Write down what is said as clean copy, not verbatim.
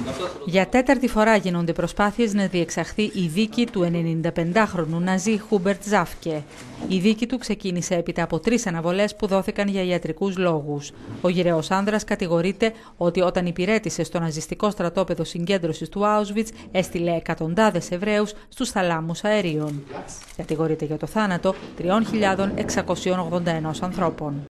Για τέταρτη φορά γίνονται προσπάθειες να διεξαχθεί η δίκη του 95χρονου Ναζί Χούμπερτ Ζάφκε. Η δίκη του ξεκίνησε έπειτα από 3 αναβολές που δόθηκαν για ιατρικούς λόγους. Ο γυραιός άνδρας κατηγορείται ότι όταν υπηρέτησε στο ναζιστικό στρατόπεδο συγκέντρωσης του Auschwitz έστειλε εκατοντάδες Εβραίους στους θαλάμους αερίων. Κατηγορείται για το θάνατο 3.681 ανθρώπων.